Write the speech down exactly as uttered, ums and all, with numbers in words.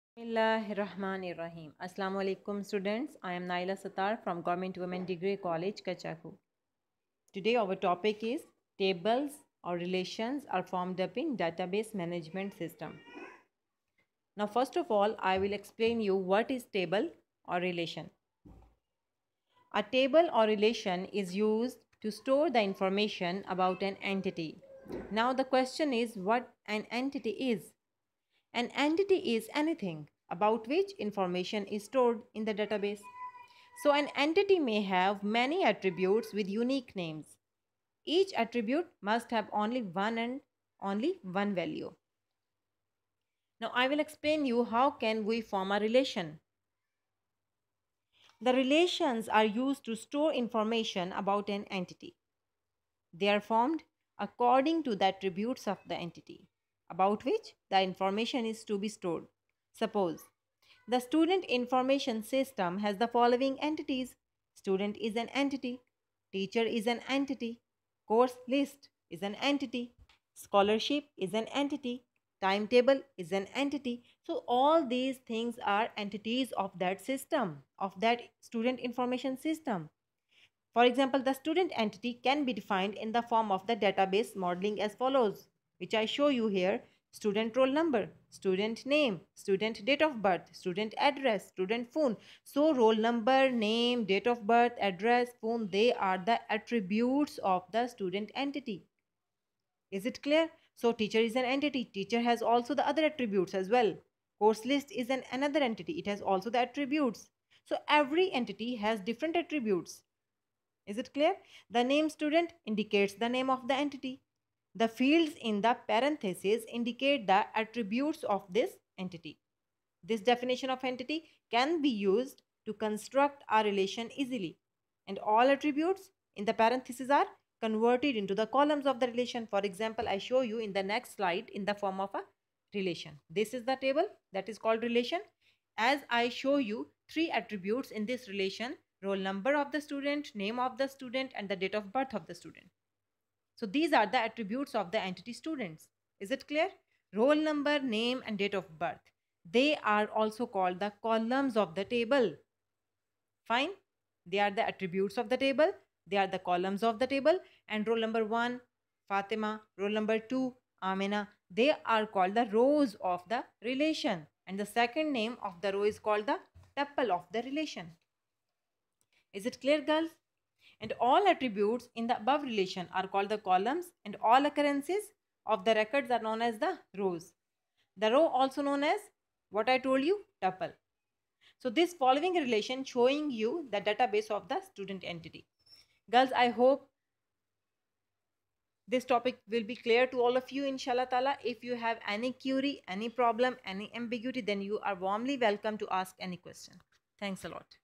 Bismillahirrahmanirrahim. Assalamu alaikum students. I am Naila Satar from Government Women Degree College, Kachaku. Today our topic is tables or relations are formed up in database management system. Now first of all, I will explain you what is table or relation. A table or relation is used to store the information about an entity. Now the question is what an entity is. An entity is anything about which information is stored in the database. So, an entity may have many attributes with unique names. Each attribute must have only one and only one value. Now, I will explain you how can we form a relation. The relations are used to store information about an entity. They are formed according to the attributes of the entity about which the information is to be stored. Suppose the student information system has the following entities. Student is an entity, teacher is an entity, course list is an entity, scholarship is an entity, timetable is an entity. So all these things are entities of that system, of that student information system. For example, the student entity can be defined in the form of the database modeling as follows, which I show you here. Student roll number, student name, student date of birth, student address, student phone. So roll number, name, date of birth, address, phone, they are the attributes of the student entity. Is it clear? So teacher is an entity. Teacher has also the other attributes as well. Course list is an another entity. It has also the attributes. So every entity has different attributes. Is it clear? The name student indicates the name of the entity. The fields in the parentheses indicate the attributes of this entity. This definition of entity can be used to construct a relation easily. And all attributes in the parentheses are converted into the columns of the relation. For example, I show you in the next slide in the form of a relation. This is the table that is called relation. As I show you three attributes in this relation: roll number of the student, name of the student, and the date of birth of the student. So these are the attributes of the entity students. Is it clear? Roll number, name, and date of birth. They are also called the columns of the table. Fine. They are the attributes of the table. They are the columns of the table. And roll number one, Fatima, roll number two, Amina, they are called the rows of the relation. And the second name of the row is called the tuple of the relation. Is it clear, girls? And all attributes in the above relation are called the columns, and all occurrences of the records are known as the rows. The row also known as what I told you, tuple. So this following relation showing you the database of the student entity. Girls, I hope this topic will be clear to all of you, inshallah ta'ala. If you have any query, any problem, any ambiguity, then you are warmly welcome to ask any question. Thanks a lot.